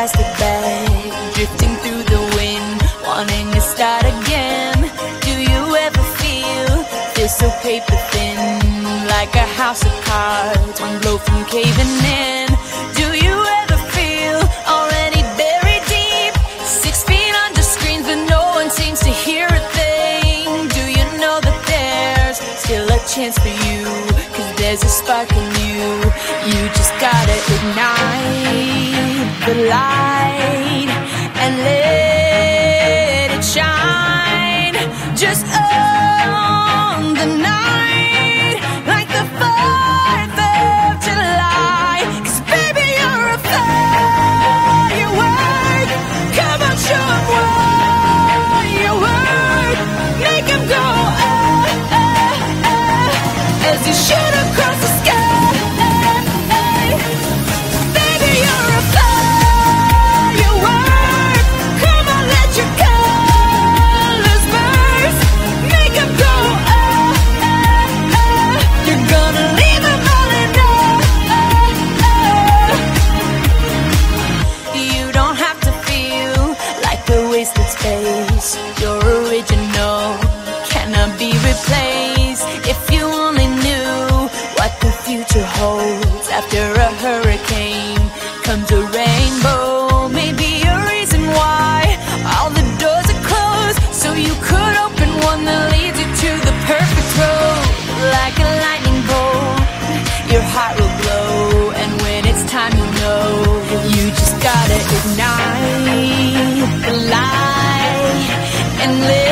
plastic bag, drifting through the wind, wanting to start again. Do you ever feel so paper thin, like a house of cards, one blow from caving in? Do you ever feel already buried deep, 6 feet under screens but no one seems to hear a thing? Do you know that there's still a chance for you, 'cause there's a spark in you? You just gotta ignite the light and let it shine. Just on the night, like the 4th of July. 'Cause baby, you're a firework. Come on, show 'em what you work. Make 'em go as you shoot across the sky. Baby, you're a firework. Come on, let your colors burst. Make 'em go you're gonna leave 'em all in You don't have to feel like a wasted space. You're original, cannot be replaced. If you only knew what the future holds. After a hurricane comes a rainbow. Maybe a reason why all the doors are closed, so you could open one that leads you to the perfect road. Like a lightning bolt, your heart will glow, and when it's time, you know you just gotta ignite the light and live.